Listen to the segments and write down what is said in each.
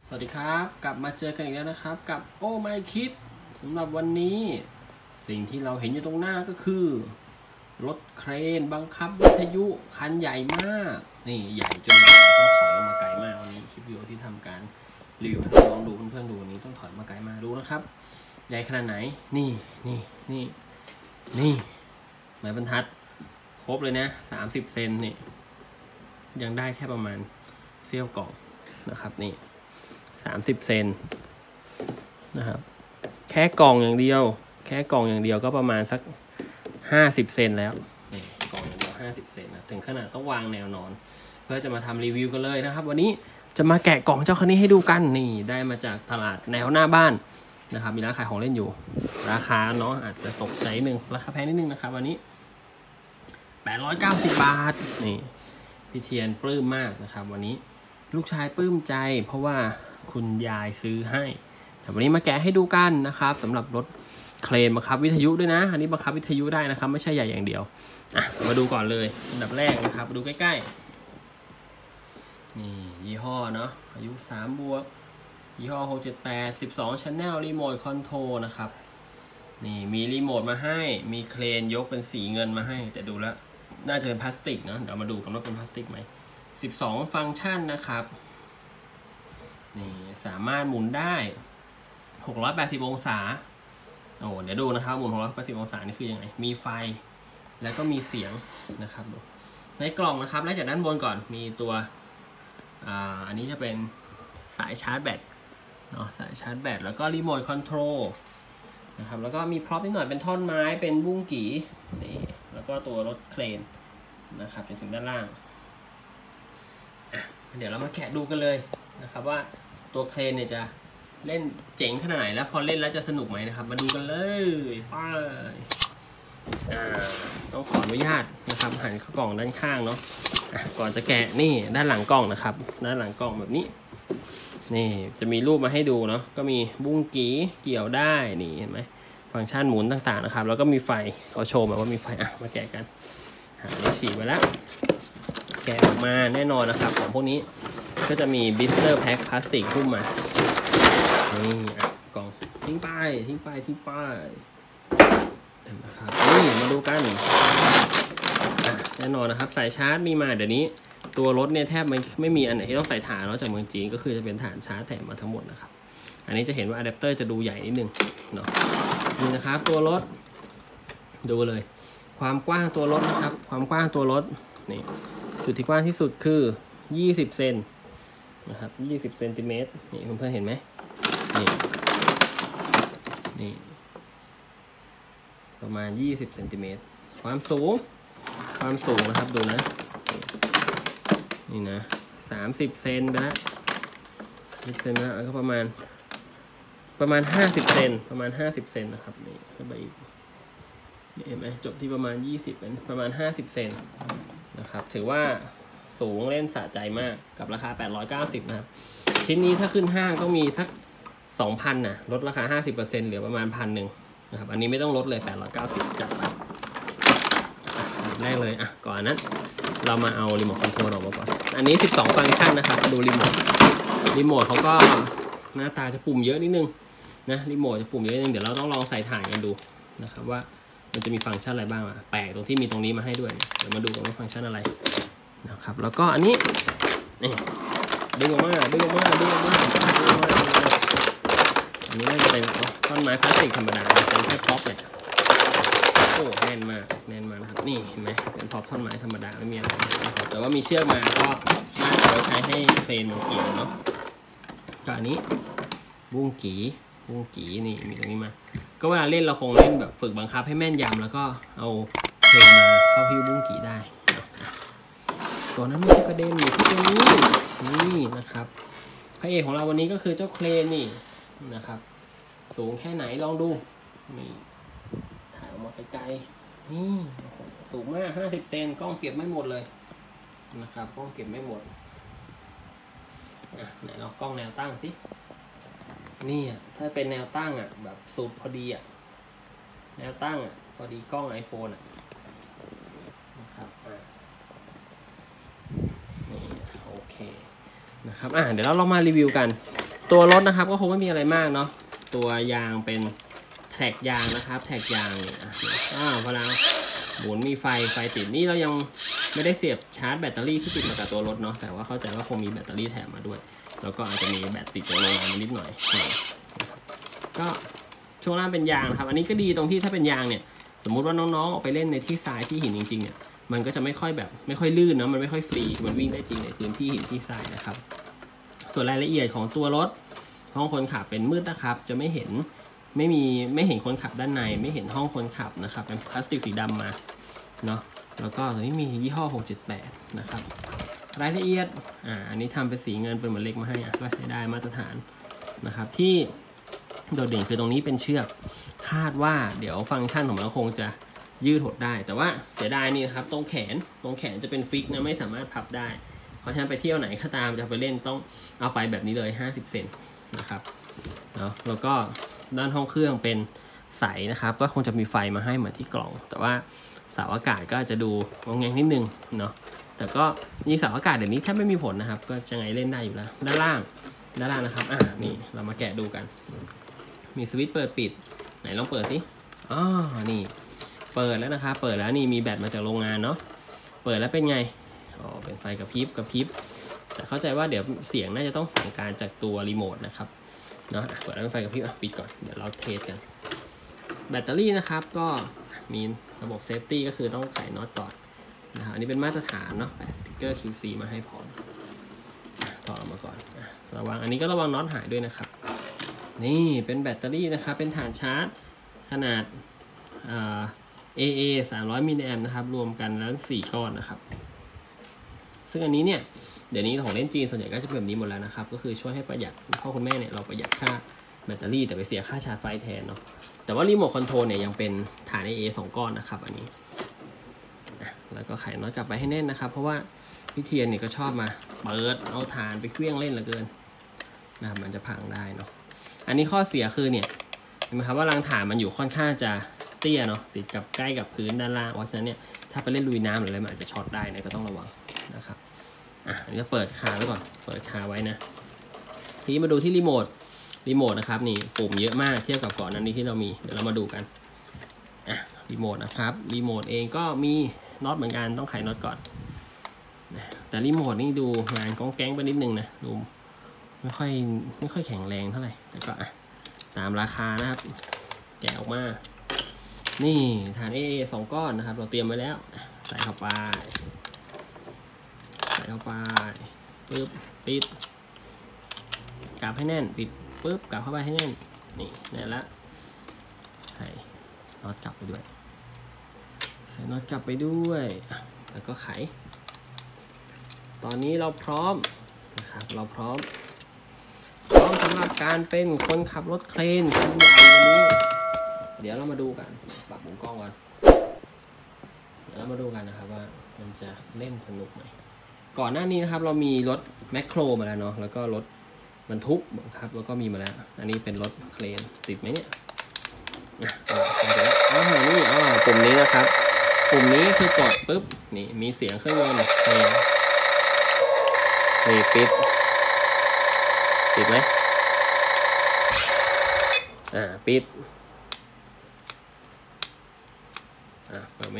สวัสดีครับกลับมาเจอกันอีกแล้วนะครับกับโอ้ไม่คิดสำหรับวันนี้สิ่งที่เราเห็นอยู่ตรงหน้าก็คือรถเครนบังคับวิทยุคันใหญ่มากนี่ใหญ่จนแบบต้องถอยออกมาไกลมากวันนี้คลิปวิดีโอที่ทำการรีวิวให้ลองดูเพื่อนๆดูวันนี้ต้องถอยมาไกลมากดูนะครับใหญ่ขนาดไหนนี่ไม้บรรทัดครบเลยนะ30 เซนนี่ยังได้แค่ประมาณเสี้ยวกล่องนะครับนี่30 เซนนะครับแค่กล่องอย่างเดียวก็ประมาณสัก50 เซนแล้วนี่กล่องอย่างเดียว50 เซนนะถึงขนาดต้องวางแนวนอนเพื่อจะมาทำรีวิวกันเลยนะครับวันนี้จะมาแกะกล่องเจ้าคันนี้ให้ดูกันนี่ได้มาจากตลาดแนวหน้าบ้านนะครับมีร้านขายของเล่นอยู่ราคาเนาะอาจจะตกใจนิดนึงราคาแพงนิดนึงนะครับวันนี้890 บาทนี่พี่เทียนปลื้มมากนะครับวันนี้ลูกชายปลื้มใจเพราะว่าคุณยายซื้อให้วันนี้มาแกะให้ดูกันนะครับสำหรับรถเครนบังคับวิทยุด้วยนะอันนี้บังคับวิทยุได้นะครับไม่ใช่ใหญ่อย่างเดียวมาดูก่อนเลยอันดับแรกนะครับมาดูใกล้ๆนี่ยี่ห้อเนาะอายุ3 บวกยี่ห้อ678 12 Channel รีโมทคอนโทรลนะครับนี่มีรีโมทมาให้มีเครนยกเป็นสีเงินมาให้แต่ดูแล้วน่าจะเป็นพลาสติกเนาะเดี๋ยวมาดูกันว่าเป็นพลาสติกไหม12 ฟังก์ชันนะครับนี่สามารถหมุนได้680 องศาโอ้เดี๋ยวดูนะครับหมุน680 องศานี่คือยังไงมีไฟแล้วก็มีเสียงนะครับในกล่องนะครับและจากด้านบนก่อนมีตัวอันนี้จะเป็นสายชาร์จแบตเนาะสายชาร์จแบตแล้วก็รีโมทคอนโทรลนะครับแล้วก็มีพร็อพนิดหน่อยเป็นท่อนไม้เป็นบุ้งกี่นี่แล้วก็ตัวรถเครนนะครับจนถึงด้านล่างเดี๋ยวเรามาแกะดูกันเลยนะครับว่าตัวเครนเนี่ยจะเล่นเจ๋งขนาดไหนแล้วพอเล่นแล้วจะสนุกไหมนะครับมาดูกันเลยไปต้องขออนุญาตนะครับหันกล่องด้านข้างเนาะก่อนจะแกะนี่ด้านหลังกล่องนะครับด้านหลังกล่องแบบนี้นี่จะมีรูปมาให้ดูเนาะก็มีบุ้งกีเกี่ยวได้นี่เห็นไหมฟังก์ชันหมุนต่างๆนะครับแล้วก็มีไฟเขาโชว์มาว่ามีไฟมาแกะกันนี่ฉีกมาแล้วแกะออกมาแน่นอนนะครับของพวกนี้ก็จะมีบิสเตอร์แพ็คพลาสติกหุ้มมานี่กล่องทิ้งไปนะครับนี่มาดูกันแน่นอนนะครับสายชาร์จมีมาเดี๋ยวนี้ตัวรถเนี่ยแทบไม่มีอันไหนที่ต้องใส่ฐานนอกจากเมืองจีนก็คือจะเป็นฐานชาร์จแถมมาทั้งหมดนะครับอันนี้จะเห็นว่าอะแดปเตอร์จะดูใหญ่นิดนึงเนาะนี่นะครับตัวรถดูเลยความกว้างตัวรถนะครับความกว้างตัวรถนี่จุดที่กว้างที่สุดคือ20 เซนนะครับ20 เซนติเมตรนี่เพื่อนๆเห็นไหมนี่ประมาณ20 เซนติเมตรความสูงนะครับดูนะนี่นะ30 เซนไปแล้วแล้วก็ประมาณ50 เซนนะครับนี่เข้าไปอีกเห็นไหมจบที่ประมาณ20เป็นประมาณ50 เซนนะครับถือว่าสูงเล่นสะใจมากกับราคา890นะครับชิ้นนี้ถ้าขึ้นห้างต้องมีสัก 2,000 นะลดราคา 50% เหลือประมาณ 1,100 นะครับอันนี้ไม่ต้องลดเลย890จัดไปแรกเลยก่อนนั้นเรามาเอารีโมทคอนโทรลออกมาก่อนอันนี้12 ฟังก์ชันนะครับดูรีโมทเขาก็หน้าตาจะปุ่มเยอะนิดนึงนะรีโมทจะปุ่มเยอะนิดนึงเดี๋ยวเราต้องลองใส่ถ่านกันดูนะครับว่ามันจะมีฟังก์ชันอะไรบ้างแปลกตรงที่มีตรงนี้มาให้ด้วยเดี๋ยวมาดูกันว่าฟังก์ชันอะไรนะครับแล้วก็อันนี้นี่ดึงออกมาอันนี้น่าจะเป็นต้นไม้พลาสติกธรรมดาเป็นแค่พ็อปเนี่ยโอ้แน่นมากนะครับนี่เห็นไหมเป็นพ็อปต้นไม้ธรรมดาไม่มีอะไรนะครับแต่ว่ามีเชือกมาก็น่าจะใช้ให้เครนมันเกี่ยวเนาะก็อันนี้บุ้งกีนี่มีตรงนี้มาก็เวลาเล่นเราคงเล่นแบบฝึกบังคับให้แม่นยำแล้วก็เอาเครนมาเข้าหิ้วบุ้งกีได้ตัวนั้นไม่ใช่ประเด็นอยู่ที่ตรงนี้นี่นะครับพระเอกของเราวันนี้ก็คือเจ้าเครนนี่นะครับสูงแค่ไหนลองดูนี่ถ่ายออกมาไกลๆนี่สูงมาก50 เซนกล้องเก็บไม่หมดเลยนะครับกล้องเก็บไม่หมดไหนเรากล้องแนวตั้งสินี่ถ้าเป็นแนวตั้งแบบสุดพอดีแนวตั้งพอดีกล้อง iPhone นะครับโอเคนะครับเดี๋ยวเราลองมารีวิวกันตัวรถนะครับก็คงไม่มีอะไรมากเนาะตัวยางเป็นแท็กยางนะครับแท็กยางเนี่ยพอแล้วหมุนมีไฟติดนี่เรายังไม่ได้เสียบชาร์จแบตเตอรี่ที่ติดมากับตัวรถเนาะแต่ว่าเข้าใจว่าคงมีแบตเตอรี่แถมมาด้วยแล้วก็อาจจะมีแบตติดจากโรงงานนิดหน่อยก็ช่วงล่างเป็นยางนะครับอันนี้ก็ดีตรงที่ถ้าเป็นยางเนี่ยสมมุติว่าน้องๆออกไปเล่นในที่ทรายที่หินจริงๆเนี่ยมันก็จะไม่ค่อยลื่นเนาะมันไม่ค่อยฟรีมันวิ่งได้จริงในพื้นที่หินที่ทรายนะครับส่วนรายละเอียดของตัวรถห้องคนขับเป็นมืดนะครับจะไม่เห็นคนขับด้านในไม่เห็นห้องคนขับนะครับเป็นพลาสติกสีดำมาเนาะแล้วก็ตัวนี้มียี่ห้อ678นะครับรายละเอียดอันนี้ทำเป็นสีเงินเป็นเหมือนเล็กมาให้ก็ใช้ได้มาตรฐานนะครับที่โดดเด่นคือตรงนี้เป็นเชือกคาดว่าเดี๋ยวฟังก์ชันของมันคงจะยืดหดได้แต่ว่าเสียดายนี่นะครับตรงแขนจะเป็นฟิกนะไม่สามารถพับได้เพราะฉะนั้นไปเที่ยวไหนก็ตามจะไปเล่นต้องเอาไปแบบนี้เลย50 เซนนะครับเนาะแล้วก็ด้านห้องเครื่องเป็นใสนะครับก็คงจะมีไฟมาให้เหมือนที่กล่องแต่ว่าเสาอากาศก็จะดูงงแงนิดนึงเนาะแต่ก็นี่เสาอากาศเดี๋ยวนี้แทบไม่มีผลนะครับก็จะไงเล่นได้อยู่แล้วด้านล่างนะครับนี่เรามาแกะดูกันมีสวิตช์เปิดปิดไหนลองเปิดสินี่เปิดแล้วนะครับเปิดแล้วนี่มีแบตมาจากโรงงานเนาะเปิดแล้วเป็นไงเป็นไฟกระพริบแต่เข้าใจว่าเดี๋ยวเสียงน่าจะต้องสั่งการจากตัวรีโมทนะครับเนาะเปิดแล้วเป็นไฟกระพริบปิดก่อนเดี๋ยวเราเทสกันแบตเตอรี่นะครับก็มีระบบเซฟตี้ก็คือต้องใส่น็อตก่อนนะครับอันนี้เป็นมาตรฐานเนาะแปะสติ๊กเกอร์ QC มาให้พร้อมถอดออกมาก่อนระวังอันนี้ก็ระวังน็อตหายด้วยนะครับนี่เป็นแบตเตอรี่นะครับเป็นฐานชาร์จขนาดAA 300 มิลลิแอมป์นะครับรวมกันแล้ว4 ก้อนนะครับซึ่งอันนี้เนี่ยเดี๋ยวนี้ของเล่นจีนส่วนใหญ่ก็จะเป็นแบบนี้หมดแล้วนะครับก็คือช่วยให้ประหยัดพ่อคุณแม่เนี่ยเราประหยัดค่าแบตเตอรี่แต่ไปเสียค่าชาร์จไฟแทนเนาะแต่ว่ารีโมทคอนโทรลเนี่ยยังเป็นฐาน AA 2 ก้อนนะครับอันนี้แล้วก็ไขน็อตกลับไปให้แน่นนะครับเพราะว่าพี่เทียนเนี่ยก็ชอบมาเปิดเอาฐานไปเคลื่องเล่นเหลือเกินนะครับมันจะพังได้เนาะอันนี้ข้อเสียคือเนี่ยเห็นไหมครับว่ารางฐานมันอยู่ค่อนข้างจะเตี้ยเนาะติดกับใกล้กับพื้นด้านล่างเพราะฉะนั้นเนี่ยถ้าไปเล่นลุยน้ำหรืออะไรมันอาจจะช็อตได้นะก็ต้องระวังนะครับอันนี้ก็เปิดคาไว้ก่อนเปิดคาไว้นะทีนี้มาดูที่รีโมทนะครับนี่ปุ่มเยอะมากเทียบกับก่อนนั้นที่เรามีเดี๋ยวเรามาดูกันรีโมทนะครับรีโมทเองก็มีน็อตเหมือนกันต้องไขน็อตก่อนแต่รีโมทนี่ดูงานก้องแก๊งไปนิดนึงนะดูไม่ค่อยแข็งแรงเท่าไหร่แต่ก็ตามราคานะครับแกะออกมานี่ฐาน AA 2 ก้อนนะครับเราเตรียมไว้แล้วใส่เข้าไปปึ๊บปิดกลับให้แน่นปิดปึ๊บกลับเข้าไปให้แน่นนี่แน่นละใส่น็อตกลับไปด้วยแล้วก็ไขตอนนี้เราพร้อมนะครับเราพร้อมสำหรับการเป็นคนขับรถเครนคันใหญ่วันนี้เดี๋ยวเรามาดูกันปรับมุมกล้องก่อนเดี๋ยวเรามาดูกันนะครับว่ามันจะเล่นสนุกไหมก่อนหน้านี้นะครับเรามีรถแมคโครมาแล้วเนาะแล้วก็รถบรรทุกครับแล้วก็มีมาแล้วอันนี้เป็นรถเครนติดไหมเนี่ยปุ่มนี้นะครับปุ่มนี้คือกดปุ๊บนี่มีเสียงเครื่องยนต์นี่ปิดไหมปิดเปิดไหม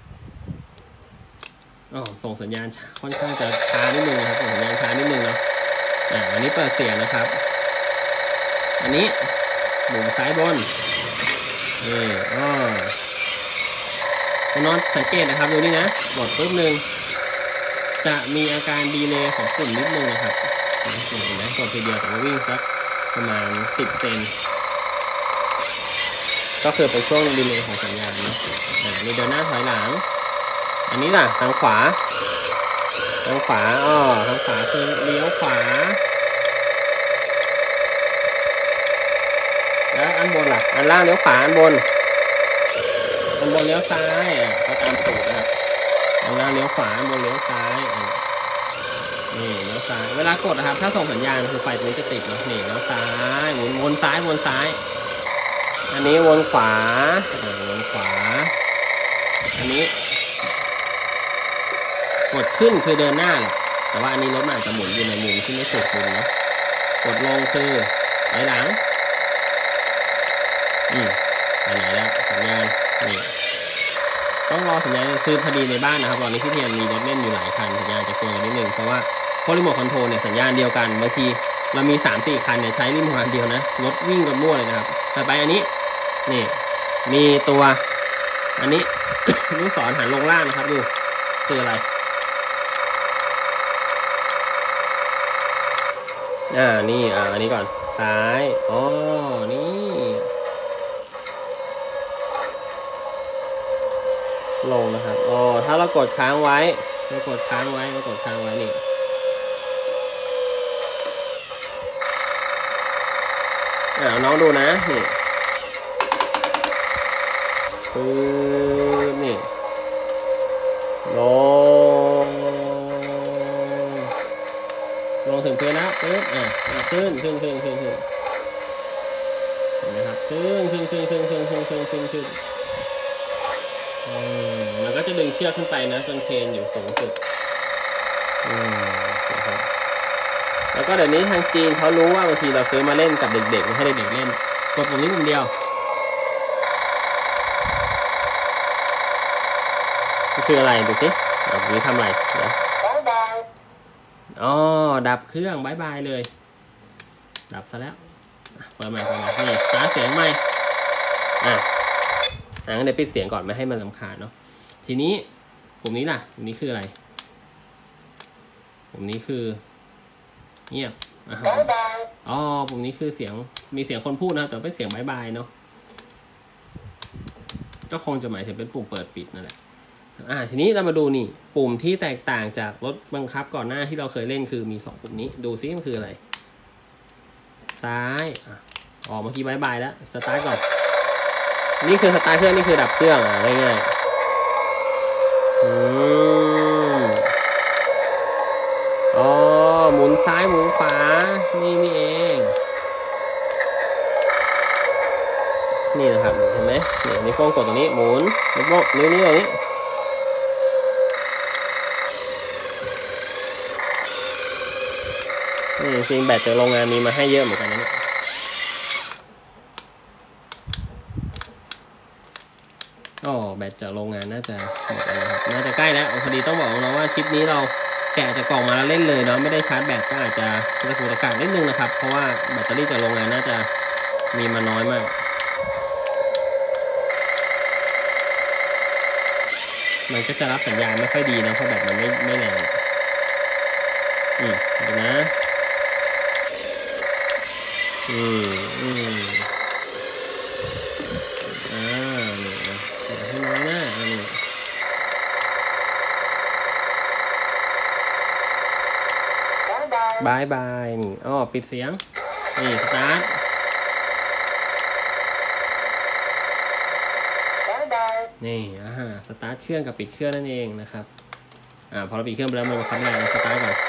ส่งสัญญาณค่อนข้างจะช้านิดนึงนะครับส่งสัญญาณช้านิดนึงเนาะอันนี้เปิดเสียงนะครับอันนี้หมุนซ้ายบนน้องสังเกตนะครับดูนี่นะกดปุ๊บนึงจะมีอาการดีเลย์ของปุ่มนิดนึงนะครับเห็นไหมกดทีเดียวแต่ว่าวิ่งสักประมาณ10 เซนก็คือเป็นช่วงดีเลย์ของสัญญาณเนาะมีเดินหน้าถอยหลังอันนี้ล่ะทางขวาคือเลี้ยวขวาแล้วอันบนล่ะอันล่างเลี้ยวขวาอันบนเลี้ยวซ้ายเขาตามสูตรนะครับอันล่างเลี้ยวขวาอันบนเลี้ยวซ้ายนี่เลี้ยวซ้ายเวลากดนะครับถ้าส่งสัญญาณคือไฟตัวนี้จะติดนะนี่เลี้ยวซ้ายวนซ้ายอันนี้วนขวาอันนี้กดขึ้นคือเดินหน้าแหละแต่ว่าอันนี้รถมันอาจจะหมุนอยู่ในมุมที่ไม่ถูกมุมนะกดลงคือถอยหลังไปไหนแล้วสัญญาณนี่ต้องรอสัญญาณคือพอดีในบ้านนะครับตอนนี้พี่เทียนมีรถเล่นอยู่หลายคันสัญญาณจะกวนกันนิดนึงเพราะว่าพอรีโมทคอนโทรลเนี่ยสัญญาณเดียวกันบางทีเรามี 3-4 คันเนี่ยใช้รีโมทอันเดียวนะรถวิ่งกันมั่วเลยนะครับต่อไปอันนี้นี่มีตัวอันนี้ ลูกศรหันลงล่างนะครับดูคืออะไรนี่อันนี้ก่อนซ้ายนี่ลงนะครับถ้าเรากดค้างไว้นี่น้องดูนะนี่นี่ลงถึงพื้นแล้วขึ้นเห็นไหมครับขึ้นมันก็จะดึงเชือกขึ้นไปนะจนเครนอยู่สูงสุดนะครับแล้วก็เดี๋ยวนี้ทางจีนเขารู้ว่าบางทีเราซื้อมาเล่นกับเด็กๆให้เด็กๆเล่นกดปุ่มนี้ปุ่มเดียวคืออะไรดูสินี้ทำอะไรเดี๋ยวดับเครื่องบายบายเลยดับซะแล้วเปิดใหม่นี่สตาร์ทเสียงใหม่งั้นเดี๋ยวปิดเสียงก่อนไม่ให้มันรำคาญเนาะทีนี้ปุ่มนี้ล่ะปุ่มนี้คืออะไรปุ่มนี้คือเงียบปุ่มนี้คือเสียงมีเสียงคนพูดนะแต่เป็นเสียงบายบายเนาะก็คงจะหมายถึงเป็นปุ่มเปิดปิดนั่นแหละทีนี้เรามาดูนี่ปุ่มที่แตกต่างจากรถบังคับก่อนหน้าที่เราเคยเล่นคือมี2ปุ่มนี้ดูซิมันคืออะไรซ้ายเมื่อกี้บายบายแล้วสตาร์ทก่อนนี่คือสตาร์ทเครื่องนี่คือดับเครื่องง่ายๆหมุนซ้ายหมุนขวานี่เองนี่นะครับเห็นไหมนิ้วโป้งกดตรงนี้หมุนนิ้วโป้งนิ้วนี้ตรงนี้จริงแบตจากโรงงานมีมาให้เยอะเหมือนกันนะเนี่ยแบตจากโรงงานน่าจะหมดแล้วครับน่าจะใกล้แล้วพอดีต้องบอกน้องว่าคลิปนี้เราแกะจากกล่องมาแล้วเล่นเลยเนาะไม่ได้ชาร์จแบตก็อาจจะตะกุกตะกักนิดนึงนะครับเพราะว่าแบตเตอรี่จากโรงงานน่าจะมีมาน้อยมากมันก็จะรับสัญญาณไม่ค่อยดีนะเพราะแบตมันไม่แรงดูนะนี่ให้น้อยหน้าบายบายนี่ปิดเสียงนี่สตาร์ทนี่สตาร์ทเครื่องกับปิดเครื่องนั่นเองนะครับพอเราปิดเครื่องไปแล้วมันบังคับแรงสตาร์ทก่อน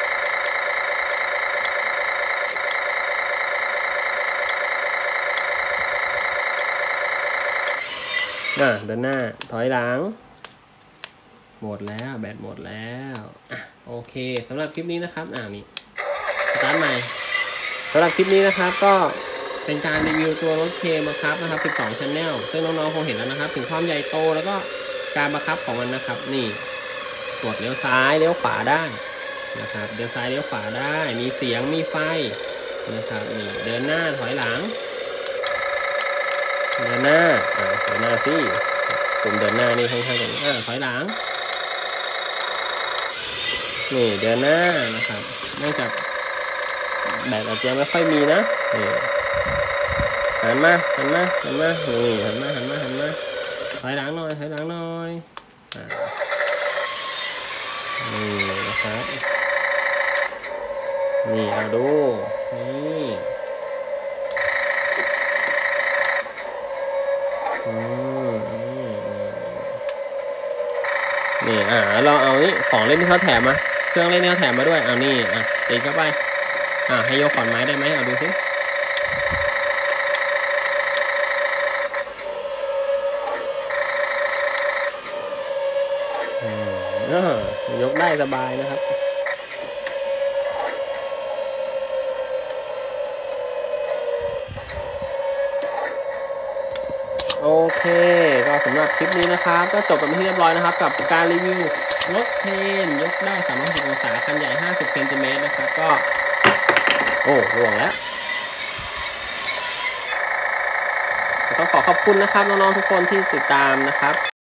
เดินหน้าถอยหลังหมดแล้วแบตหมดแล้วโอเคสำหรับคลิปนี้นะครับนี่สตาร์ทใหม่สำหรับคลิปนี้นะครับก็เป็นการรีวิวตัวรถเคบังคับนะครับ12 Channel ซึ่งน้องๆคงเห็นแล้วนะครับถึงความใหญ่โตแล้วก็การบังคับของมันนะครับนี่กดเลี้ยวซ้ายเลี้ยวขวาได้นะครับเลี้ยวซ้ายเลี้ยวขวาได้มีเสียงมีไฟนะครับนี่เดินหน้าถอยหลังเดินหน้าสิปุ่มเดินหน้านี่ข้างๆตรงนี้ถอยหลังนี่เดินหน้านะครับเนื่องจากแบตอาจจะไม่ค่อยมีนะนี่หันมานี่หันมาถอยหลังหน่อยนี่นะครับนี่เอาดูนี่เราเอานี่ของเล่นที่เขาแถมมาเครื่องเล่นที่เขาแถมมาด้วยเอานี่ติดเข้าไปให้ยกขอนไม้ได้ไหมเอาดูสิยกได้สบายนะครับก็สำหรับคลิปนี้นะครับก็จบกันไปที่เรียบร้อยนะครับกับการรีวิวรถเครนยกได้360 องศาคันใหญ่50 เซนติเมตรนะครับก็โอ้ล่วงแล้วต้องขอขอบคุณนะครับน้องๆทุกคนที่ติดตามนะครับ